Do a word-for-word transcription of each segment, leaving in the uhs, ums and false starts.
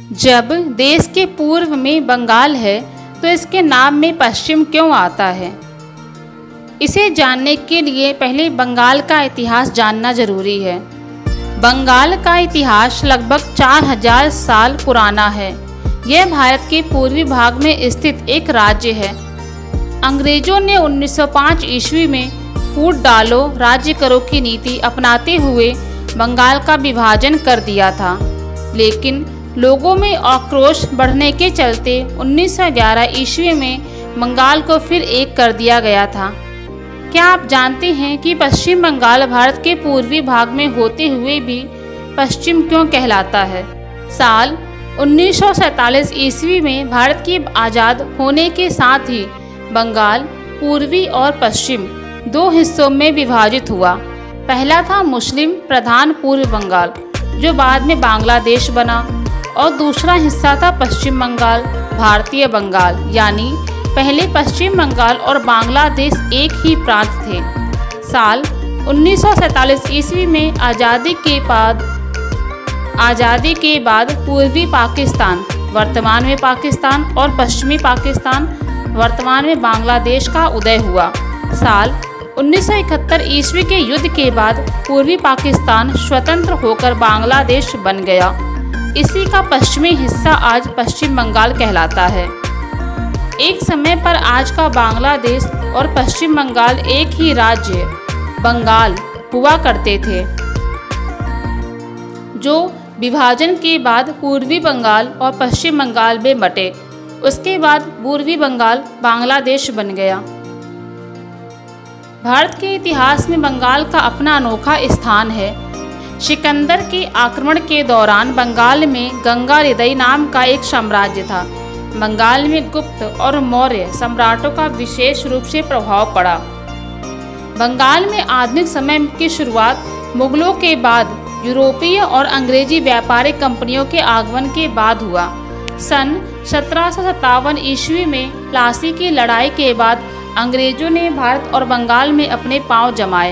जब देश के पूर्व में बंगाल है तो इसके नाम में पश्चिम क्यों आता है? इसे जानने के लिए पहले बंगाल का इतिहास जानना जरूरी है। बंगाल का इतिहास लगभग चार हज़ार साल पुराना है। यह भारत के पूर्वी भाग में स्थित एक राज्य है। अंग्रेजों ने उन्नीस सौ पाँच ईस्वी में फूट डालो राज्य करो की नीति अपनाते हुए बंगाल का विभाजन कर दिया था, लेकिन लोगों में आक्रोश बढ़ने के चलते उन्नीस सौ ग्यारह ईस्वी में बंगाल को फिर एक कर दिया गया था। क्या आप जानते हैं कि पश्चिम बंगाल भारत के पूर्वी भाग में होते हुए भी पश्चिम क्यों कहलाता है? साल उन्नीस सौ सैंतालीस ईस्वी में भारत के आज़ाद होने के साथ ही बंगाल पूर्वी और पश्चिम दो हिस्सों में विभाजित हुआ। पहला था मुस्लिम प्रधान पूर्व बंगाल, जो बाद में बांग्लादेश बना, और दूसरा हिस्सा था पश्चिम बंगाल भारतीय बंगाल, यानी पहले पश्चिम बंगाल और बांग्लादेश एक ही प्रांत थे। साल उन्नीस सौ सैंतालीस ईस्वी में आज़ादी के बाद आज़ादी के बाद पूर्वी पाकिस्तान, वर्तमान में पाकिस्तान, और पश्चिमी पाकिस्तान, वर्तमान में बांग्लादेश का उदय हुआ। साल उन्नीस सौ इकहत्तर ईस्वी के युद्ध के बाद पूर्वी पाकिस्तान स्वतंत्र होकर बांग्लादेश बन गया। इसी का पश्चिमी हिस्सा आज पश्चिम बंगाल कहलाता है। एक समय पर आज का बांग्लादेश और पश्चिम बंगाल एक ही राज्य बंगाल हुआ करते थे, जो विभाजन के बाद पूर्वी बंगाल और पश्चिम बंगाल में बटे। उसके बाद पूर्वी बंगाल बांग्लादेश बन गया। भारत के इतिहास में बंगाल का अपना अनोखा स्थान है। सिकंदर के आक्रमण के दौरान बंगाल में गंगा हृदय नाम का एक साम्राज्य था। बंगाल में गुप्त और मौर्य सम्राटों का विशेष रूप से प्रभाव पड़ा। बंगाल में आधुनिक समय की शुरुआत मुगलों के बाद यूरोपीय और अंग्रेजी व्यापारिक कंपनियों के आगमन के बाद हुआ। सन सत्रह सौ सत्तावन ईस्वी में प्लासी की लड़ाई के बाद अंग्रेजों ने भारत और बंगाल में अपने पांव जमाए।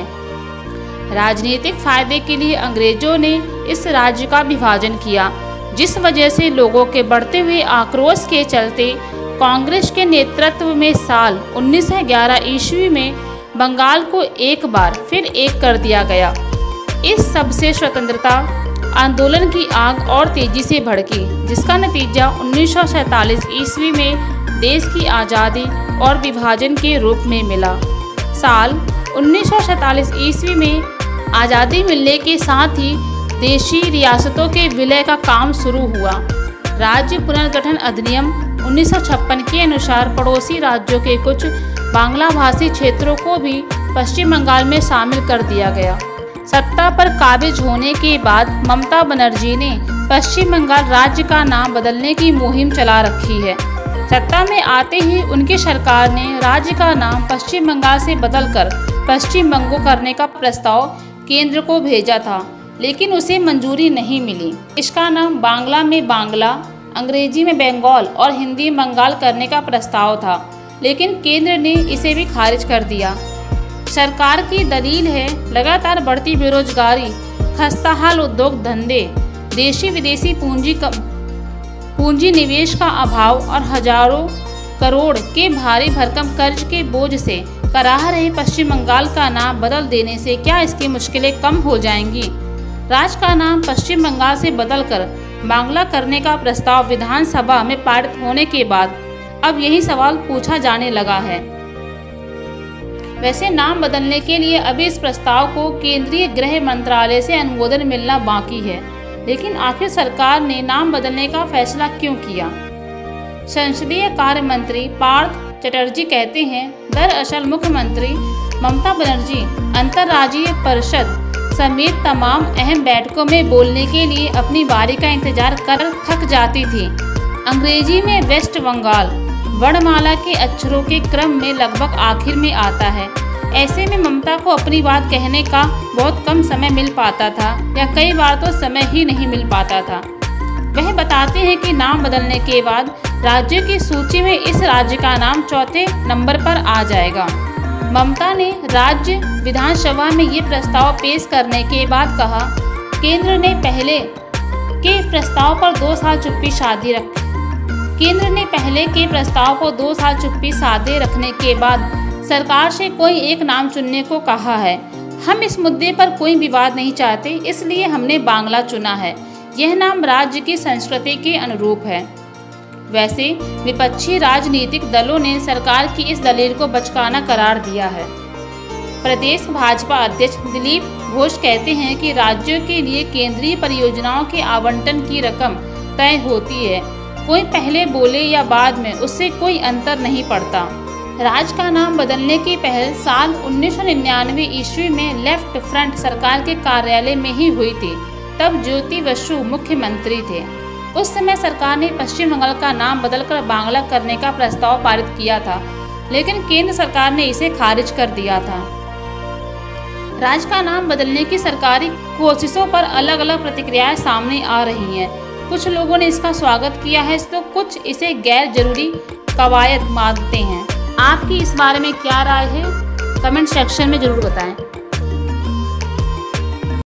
राजनीतिक फायदे के लिए अंग्रेजों ने इस राज्य का विभाजन किया, जिस वजह से लोगों के बढ़ते हुए आक्रोश के चलते कांग्रेस के नेतृत्व में साल उन्नीस सौ ग्यारह ईस्वी में बंगाल को एक बार फिर एक कर दिया गया। इस सब से स्वतंत्रता आंदोलन की आग और तेजी से भड़की, जिसका नतीजा उन्नीस सौ सैंतालीस ईस्वी में देश की आज़ादी और विभाजन के रूप में मिला। साल उन्नीस सौ सैंतालीस ईस्वी में आज़ादी मिलने के साथ ही देशी रियासतों के विलय का काम शुरू हुआ। राज्य पुनर्गठन अधिनियम उन्नीस सौ छप्पन के अनुसार पड़ोसी राज्यों के कुछ बांग्ला भाषी क्षेत्रों को भी पश्चिम बंगाल में शामिल कर दिया गया। सत्ता पर काबिज होने के बाद ममता बनर्जी ने पश्चिम बंगाल राज्य का नाम बदलने की मुहिम चला रखी है। सत्ता में आते ही उनकी सरकार ने राज्य का नाम पश्चिम बंगाल से बदलकर पश्चिम बंगो करने का प्रस्ताव केंद्र को भेजा था, लेकिन उसे मंजूरी नहीं मिली। इसका नाम बांग्ला में बांग्ला, अंग्रेजी में बंगाल और हिंदी में बंगाल करने का प्रस्ताव था, लेकिन केंद्र ने इसे भी खारिज कर दिया। सरकार की दलील है लगातार बढ़ती बेरोजगारी, खस्ताहाल उद्योग धंधे, देशी विदेशी पूंजी पूंजी निवेश का अभाव और हजारों करोड़ के भारी भरकम कर्ज के बोझ से कराह रहे पश्चिम बंगाल का नाम बदल देने से क्या इसकी मुश्किलें कम हो जाएंगी? राज्य का नाम पश्चिम बंगाल से बदलकर बांग्ला करने का प्रस्ताव विधानसभा में पारित होने के बाद अब यही सवाल पूछा जाने लगा है। वैसे नाम बदलने के लिए अभी इस प्रस्ताव को केंद्रीय गृह मंत्रालय से अनुमोदन मिलना बाकी है, लेकिन आखिर सरकार ने नाम बदलने का फैसला क्यों किया? संसदीय कार्य मंत्री पार्थ चटर्जी कहते हैं, दरअसल मुख्यमंत्री ममता बनर्जी अंतर्राज्यीय परिषद समेत तमाम अहम बैठकों में बोलने के लिए अपनी बारी का इंतजार कर थक जाती थी। अंग्रेजी में वेस्ट बंगाल वर्णमाला के अक्षरों के क्रम में लगभग आखिर में आता है। ऐसे में ममता को अपनी बात कहने का बहुत कम समय मिल पाता था, या कई बार तो समय ही नहीं मिल पाता था। वह बताते हैं कि नाम बदलने के बाद राज्य की सूची में इस राज्य का नाम चौथे नंबर पर आ जाएगा। ममता ने राज्य विधानसभा में ये प्रस्ताव पेश करने के बाद कहा, केंद्र ने पहले के प्रस्ताव पर दो साल चुप्पी साधी रखी। केंद्र ने पहले के प्रस्ताव को दो साल चुप्पी साधे रखने के बाद सरकार से कोई एक नाम चुनने को कहा है। हम इस मुद्दे पर कोई विवाद नहीं चाहते, इसलिए हमने बांग्ला चुना है। यह नाम राज्य की संस्कृति के अनुरूप है। वैसे विपक्षी राजनीतिक दलों ने सरकार की इस दलील को बचकाना करार दिया है। प्रदेश भाजपा अध्यक्ष दिलीप घोष कहते हैं कि राज्यों के लिए केंद्रीय परियोजनाओं के आवंटन की रकम तय होती है। कोई पहले बोले या बाद में, उससे कोई अंतर नहीं पड़ता। राज्य का नाम बदलने की पहल साल उन्नीस सौ निन्यानवे ईस्वी में लेफ्ट फ्रंट सरकार के कार्यालय में ही हुई थी। तब ज्योति बसु मुख्यमंत्री थे। उस समय सरकार ने पश्चिम बंगाल का नाम बदलकर बांग्ला करने का प्रस्ताव पारित किया था, लेकिन केंद्र सरकार ने इसे खारिज कर दिया था। राज्य का नाम बदलने की सरकारी कोशिशों पर अलग अलग प्रतिक्रियाएं सामने आ रही हैं। कुछ लोगों ने इसका स्वागत किया है तो कुछ इसे गैर जरूरी कवायद मानते हैं। आपकी इस बारे में क्या राय है? कमेंट सेक्शन में जरूर बताएं।